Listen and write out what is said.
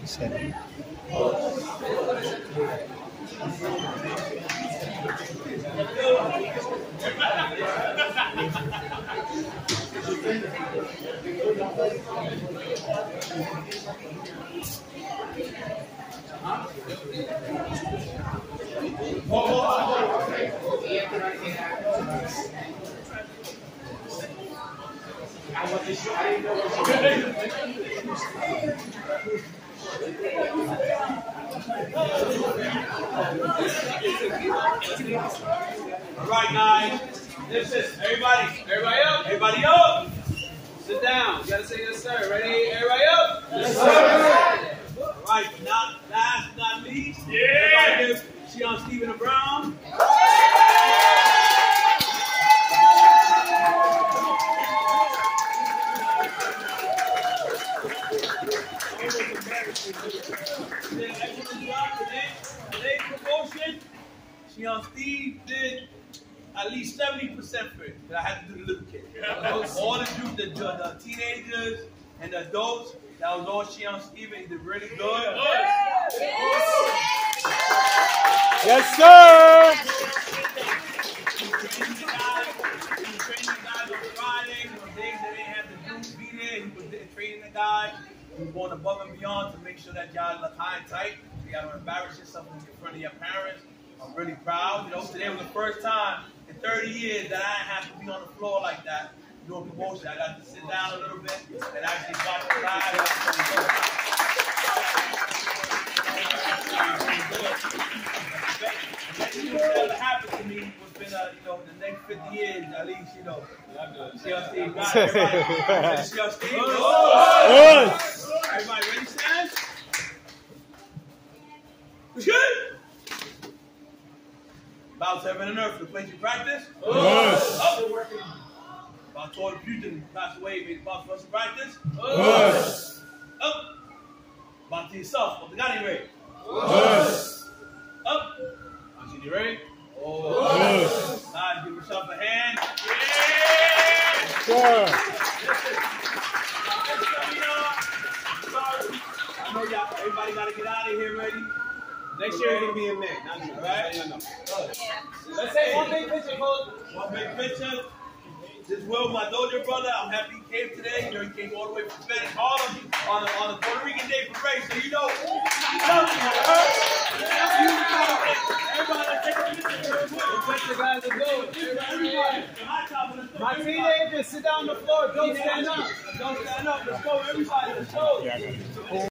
Seven. All right, guys. This is everybody up. Everybody up. Sit down. You gotta say yes, sir. Ready? Everybody up. Yes, sir. All right. Last, not least. Yeah. Everybody give Sheon Stephen a Brown. Today's promotion, Sheon Steve did at least 70% for it. But I had to do the little kids. All the group, the teenagers and the adults, that was all Sheon Steve. He did really good. Yes, sir. Training the guys on Friday, on days that they had the dudes be there, he was there training the guys. He was going above and beyond to make sure that y'all look high and tight. So you gotta embarrass yourself in front of your parents. I'm really proud. You know, today was the first time in 30 years that I didn't have to be on the floor like that doing promotion. I got to sit down a little bit and actually drop the slide. What happened to me was been, the next 50 years at least, Sheon Steve got everybody. Sheon Steve. Everybody ready, Stan? We good? About heaven and earth, the place you practice? Yes. Up. About Todd Putin passed away, made it possible for us to practice? Yes. Up. About to yourself, what the guy ain't ready? Yes. Up. Auntie, you ready? Yes. All right, give yourself a hand. Yeah! Sure. I know y'all, everybody got to get out of here ready. Next year, it's going to be in May. Not June. Right? Let's say one big picture, Coach. One big picture. This is Will, my dojo brother. I'm happy he came today. He came all the way from Spanish Harlem on a Puerto Rican Day parade. So everybody, let's take a picture. The guys are going. Everybody. My teenagers, sit down on the floor. Don't stand up. Don't stand up. Let's go, everybody. Let's go.